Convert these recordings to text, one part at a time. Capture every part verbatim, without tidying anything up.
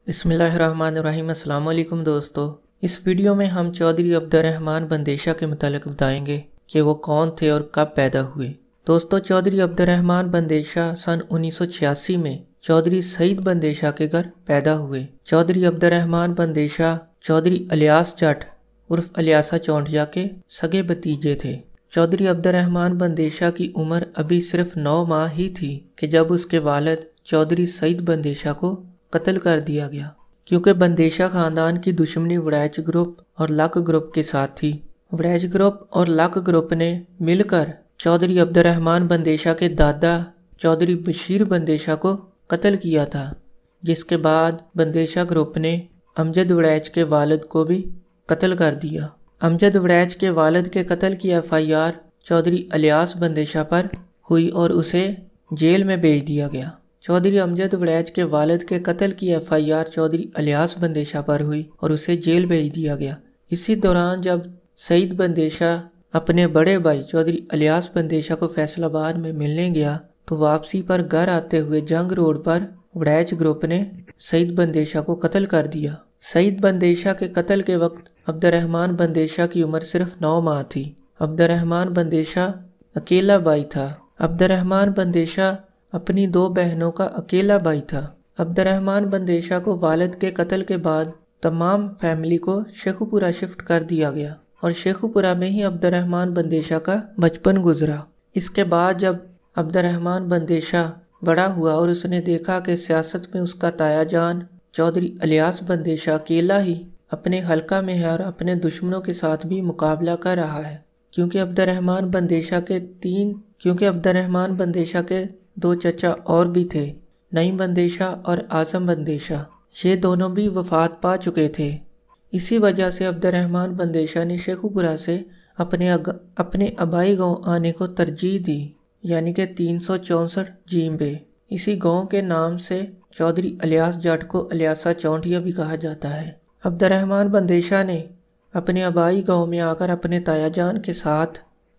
بسم اللہ الرحمن الرحیم۔ السلام علیکم دوستو، اس ویڈیو میں ہم چودھری عبد الرحمن بندیشہ کے متعلق بتائیں گے کہ وہ کون تھے اور کب پیدا ہوئے۔ دوستو، چودھری عبد الرحمن بندیشہ سن انیس سو چھیاسی میں چودھری سعید بندیشہ کے گھر پیدا ہوئے۔ چودھری عبد الرحمن بندیشہ چودھری الیاس جٹ عرف الیاسا چونٹیا کے سگے بھتیجے تھے۔ چودھری عبد الرحمن بندیشہ کی عمر ابھی صرف نو ماہ ہی تھی کہ جب اس کے والد چودھری سعید بندیشہ کو قتل کر دیا گیا، کیونکہ بندیشہ خاندان کی دشمنی وڑیچ گروپ اور لک گروپ کے ساتھ تھی۔ وڑیچ گروپ اور لک گروپ نے مل کر چودھری عبد الرحمن بندیشہ کے دادا چودھری بشیر بندیشہ کو قتل کیا تھا، جس کے بعد بندیشہ گروپ نے امجد وڑیچ کے والد کو بھی قتل کر دیا۔ امجد وڑیچ کے والد کے قتل کی F I R Chaudhry Ilyas Bandesha پر ہوئی اور اسے جیل میں بھیج دیا گیا۔ چودھری امجد وڑیچ کے والد کے قتل کی F I R Chaudhry Ilyas Bandesha پر ہوئی اور اسے جیل بھیج دیا گیا۔ اسی دوران جب سعید بندیشہ اپنے بڑے بھائی چودھری الیاس بندیشہ کو فیصل آباد میں ملنے گیا تو واپسی پر گھر آتے ہوئے جنگ روڈ پر وڑیچ گروپ نے سعید بندیشہ کو قتل کر دیا۔ سعید بندیشہ کے قتل کے وقت عبد الرحمن بندیشہ کی عمر صرف نو ماہ تھی۔ عبد الرحمن بندیشہ اکیلا بھائی تھا۔ عبد الرحمن بندیشہ اپنی دو بہنوں کا اکیلا بھائی تھا۔ عبد الرحمن بندیشہ کو والد کے قتل کے بعد تمام فیملی کو شیخو پورہ شفٹ کر دیا گیا اور شیخو پورہ میں ہی عبد الرحمن بندیشہ کا بچپن گزرا۔ اس کے بعد جب عبد الرحمن بندیشہ بڑا ہوا اور اس نے دیکھا کہ سیاست میں اس کا تایا جان چودھری الیاس بندیشہ اکیلا ہی اپنے حلقہ میں ہے اور اپنے دشمنوں کے ساتھ بھی مقابلہ کر رہا ہے، کیونکہ عبد الرحمن بندیشہ کے تین کیونکہ عبد الرحمن بندیشہ کے دو چچا اور بھی تھے، نعیم بندیشہ اور اعظم بندیشہ۔ یہ دونوں بھی وفات پا چکے تھے۔ اسی وجہ سے عبد الرحمن بندیشہ نے شیخو پورہ سے اپنے اگ... اپنے آبائی گاؤں آنے کو ترجیح دی، یعنی کہ تین سو چونسٹھ جیم بے۔ اسی گاؤں کے نام سے چودھری الیاس جٹ کو الیاسا چونٹیا بھی کہا جاتا ہے۔ عبد الرحمن بندیشہ نے اپنے آبائی گاؤں میں آ کر اپنے تایا جان کے ساتھ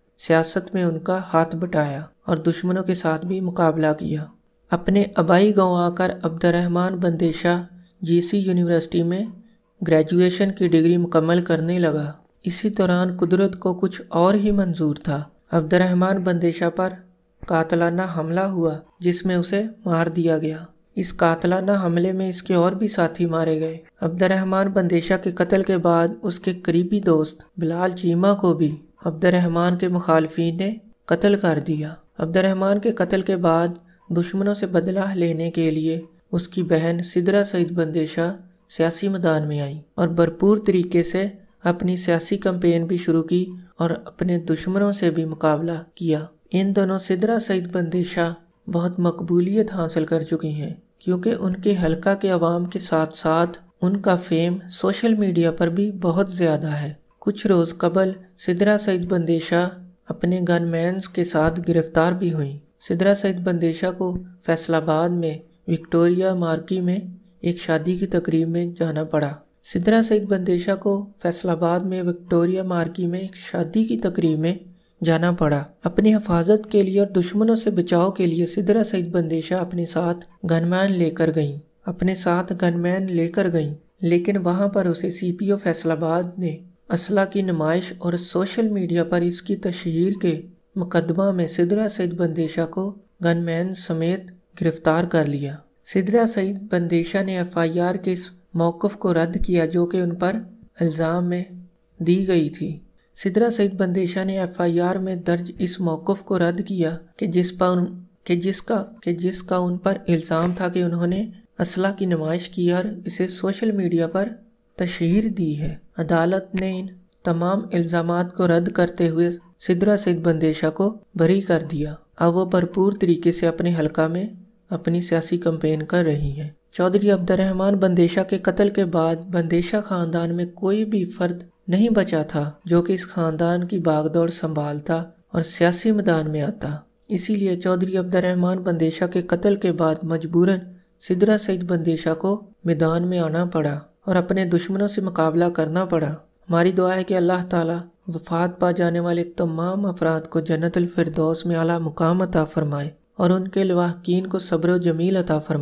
سیاست میں ان کا ہاتھ بٹایا اور دشمنوں کے ساتھ بھی مقابلہ کیا۔ اپنے آبائی گاؤں آ کر Abdul Rehman Bandesha G C university میں گریجویشن کی ڈگری مکمل کرنے لگا۔ اسی دوران قدرت کو کچھ اور ہی منظور تھا۔ عبد الرحمن بندیشہ پر قاتلانہ حملہ ہوا جس میں اسے مار دیا گیا۔ اس قاتلانہ حملے میں اس کے اور بھی ساتھی مارے گئے۔ عبد الرحمن بندیشہ کے قتل کے بعد اس کے قریبی دوست بلال چیمہ کو بھی عبد الرحمن کے مخالفین نے قتل کر دیا۔ عبد الرحمن کے قتل کے بعد دشمنوں سے بدلہ لینے کے لیے اس کی بہن سدرا سعید بندیشہ سیاسی میدان میں آئی اور بھرپور طریقے سے اپنی سیاسی کمپین بھی شروع کی اور اپنے دشمنوں سے بھی مقابلہ کیا۔ ان دونوں سدرا سعید بندیشہ بہت مقبولیت حاصل کر چکی ہیں، کیونکہ ان کے حلقہ کے عوام کے ساتھ ساتھ ان کا فیم سوشل میڈیا پر بھی بہت زیادہ ہے۔ کچھ روز قبل سدرا سعید بندیشہ اپنے گن مینز کے ساتھ گرفتار بھی ہوئیں۔ سدرا سعید بندیشہ کو فیصل آباد میں وکٹوریہ مارکی میں ایک شادی کی تقریب میں جانا پڑا۔ سدرا سعید بندیشہ کو فیصل آباد میں وکٹوریہ مارکی میں ایک شادی کی تقریب میں جانا پڑا۔ اپنی حفاظت کے لیے اور دشمنوں سے بچاؤ کے لیے سدرا سعید بندیشہ اپنے ساتھ گن مین لے کر گئیں اپنے ساتھ گن مین لے کر گئیں لیکن وہاں پر اسے سی پی او فیصل آباد نے اسلحہ کی نمائش اور سوشل میڈیا پر اس کی تشہیر کے مقدمہ میں سدرا سعید بندیشہ کو گن مین سمیت گرفتار کر لیا۔ سدرا سعید بندیشہ نے ایف آئی آر کے اس موقف کو رد کیا جو کہ ان پر الزام میں دی گئی تھی۔ سدرا سعید بندیشہ نے ایف آئی آر میں درج اس موقف کو رد کیا کہ جس پر کہ جس کا کہ جس کا ان پر الزام تھا کہ انہوں نے اسلحہ کی نمائش کی اور اسے سوشل میڈیا پر تشہیر دی ہے۔ عدالت نے ان تمام الزامات کو رد کرتے ہوئے سدرا سعید بندیشہ کو بری کر دیا۔ اب وہ بھرپور طریقے سے اپنے حلقہ میں اپنی سیاسی کمپین کر رہی ہیں۔ چودھری عبد الرحمن بندیشہ کے قتل کے بعد بندیشہ خاندان میں کوئی بھی فرد نہیں بچا تھا جو کہ اس خاندان کی باغ دوڑ سنبھالتا اور سیاسی میدان میں آتا۔ اسی لیے چودھری عبد الرحمن بندیشہ کے قتل کے بعد مجبوراً سدرا سعید بندیشہ کو میدان میں آنا پڑا اور اپنے دشمنوں سے مقابلہ کرنا پڑا۔ ہماری دعا ہے کہ اللہ تعالیٰ وفات پا جانے والے تمام افراد کو جنت الفردوس میں اعلیٰ مقام عطا فرمائے اور ان کے لواحقین کو صبر و جمیل عطا فرمائے۔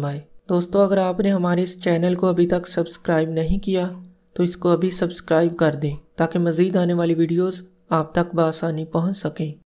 दोस्तों अगर आपने हमारे इस चैनल को अभी तक सब्सक्राइब नहीं किया तो इसको अभी सब्सक्राइब कर दें ताकि मज़ीद आने वाली वीडियोस आप तक बआसानी पहुंच सकें।